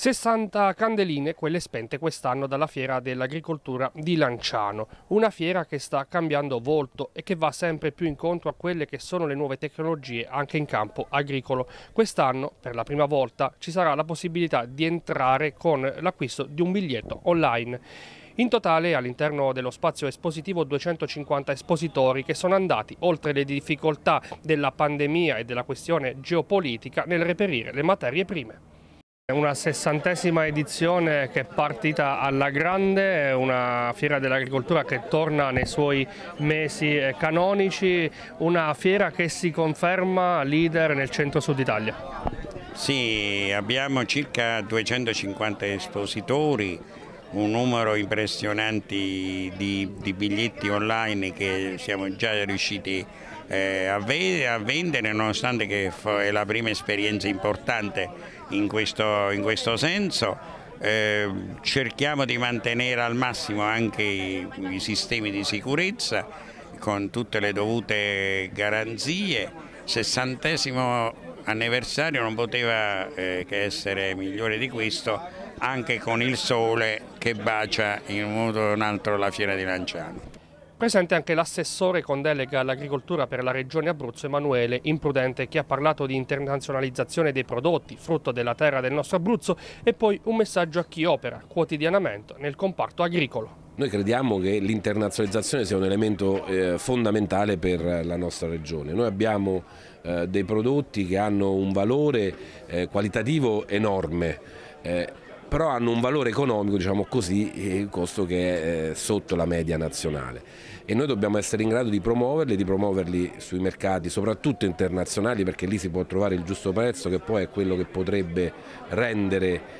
60 candeline quelle spente quest'anno dalla Fiera dell'Agricoltura di Lanciano, una fiera che sta cambiando volto e che va sempre più incontro a quelle che sono le nuove tecnologie anche in campo agricolo. Quest'anno, per la prima volta, ci sarà la possibilità di entrare con l'acquisto di un biglietto online. In totale all'interno dello spazio espositivo 250 espositori che sono andati oltre le difficoltà della pandemia e della questione geopolitica nel reperire le materie prime. Una 60ª edizione che è partita alla grande, è una fiera dell'agricoltura che torna nei suoi mesi canonici, una fiera che si conferma leader nel centro-sud Italia. Sì, abbiamo circa 250 espositori, un numero impressionante di biglietti online che siamo già riusciti a vendere, nonostante che è la prima esperienza importante in questo senso. Cerchiamo di mantenere al massimo anche i sistemi di sicurezza con tutte le dovute garanzie. 60° anniversario non poteva che essere migliore di questo, anche con il sole che bacia in un modo o un altro la Fiera di Lanciano. Presente anche l'assessore con delega all'agricoltura per la regione Abruzzo, Emanuele Imprudente, che ha parlato di internazionalizzazione dei prodotti, frutto della terra del nostro Abruzzo, e poi un messaggio a chi opera quotidianamente nel comparto agricolo. Noi crediamo che l'internazionalizzazione sia un elemento fondamentale per la nostra regione. Noi abbiamo dei prodotti che hanno un valore qualitativo enorme, però hanno un valore economico, diciamo così, il costo che è sotto la media nazionale. E noi dobbiamo essere in grado di promuoverli sui mercati, soprattutto internazionali, perché lì si può trovare il giusto prezzo, che poi è quello che potrebbe rendere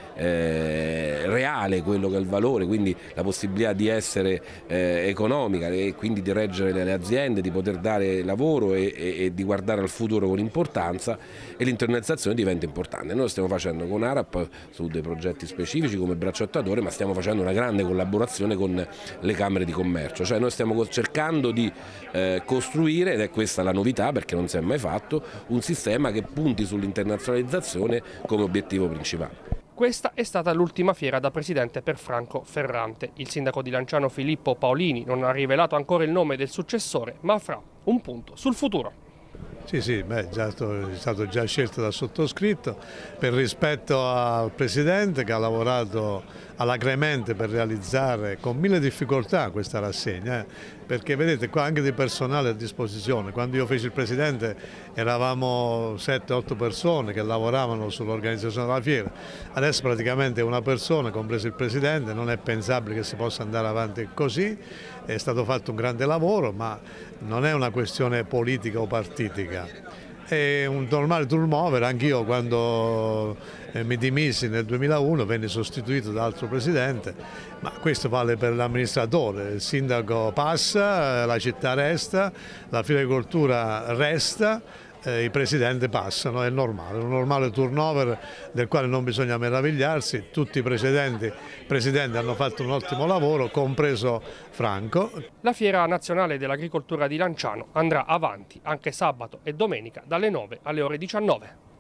reale quello che è il valore, quindi la possibilità di essere economica e quindi di reggere le aziende, di poter dare lavoro e di guardare al futuro con importanza, e l'internalizzazione diventa importante. Noi lo stiamo facendo con ARAP su dei progetti specifici come braccio attuatore, ma stiamo facendo una grande collaborazione con le camere di commercio, cioè noi stiamo cercando di costruire, ed è questa la novità perché non si è mai fatto, un sistema che punti sull'internazionalizzazione come obiettivo principale. Questa è stata l'ultima fiera da presidente per Franco Ferrante. Il sindaco di Lanciano Filippo Paolini non ha rivelato ancora il nome del successore, ma avrà un punto sul futuro. Sì, è stato già scelto dal sottoscritto per rispetto al Presidente, che ha lavorato alacremente per realizzare con 1000 difficoltà questa rassegna, perché vedete qua anche di personale a disposizione. Quando io feci il Presidente eravamo 7-8 persone che lavoravano sull'organizzazione della fiera, adesso praticamente una persona, compreso il Presidente. Non è pensabile che si possa andare avanti così, è stato fatto un grande lavoro, ma non è una questione politica o partitica. È un normale turnover. Anch'io quando mi dimisi nel 2001 venni sostituito da altro presidente, ma questo vale per l'amministratore. Il sindaco passa, la città resta, la fiericoltura resta, i presidenti passano, è normale, un normale turnover del quale non bisogna meravigliarsi. Tutti i presidenti hanno fatto un ottimo lavoro, compreso Franco. La Fiera Nazionale dell'Agricoltura di Lanciano andrà avanti anche sabato e domenica dalle 9 alle ore 19.